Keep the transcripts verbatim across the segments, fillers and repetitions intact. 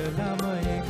ළමයෙක්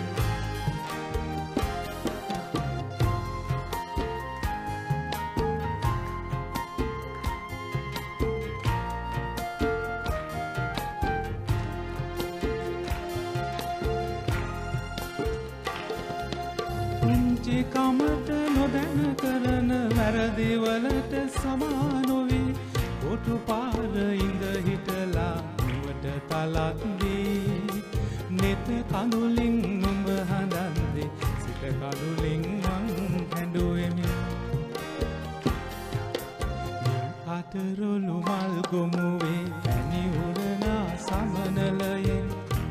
පුංචි කමට නොදැන කරන වැරදිවලට සමා නොවී කොටු පාර ඉඳ හිටලා නුවට තලක් දී නෙත කඳුලින් නුඹ හඳන්දේ සිත කඳුලින් මං හැඬුවෙමි අතරොළු මල් ගොමුවේ පැණි උරනා සමනලයෙන්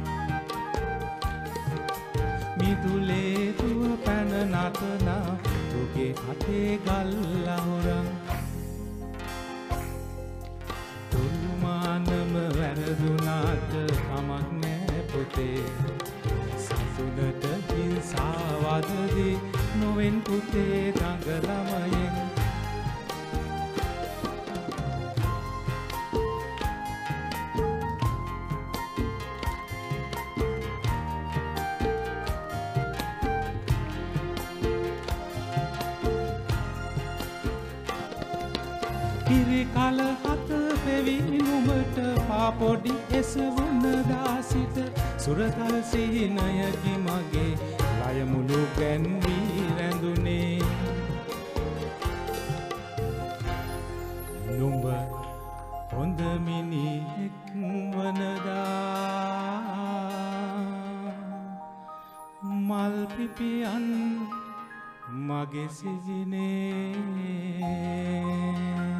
මිදුලේ දුව පැන නටනා තුගේ අතේ ගල් අහුරන් තුරුමානම වැරදුනාට කමක් නෑ පුතේ සතුටට හිංසාවදදී නොවෙන් පුතේ දඟ ළමයෙන් කිරි කල හත පෙවි නුඹට පාපොඩි එසවන දාසිට සුරතල් සිහිනයකි මගේ ලය මුළු ගැන්වී රැඳුනේ නුඹ හොඳ මිනිහෙක් වනදා මල් පිපියන් මගේ සිසිනේ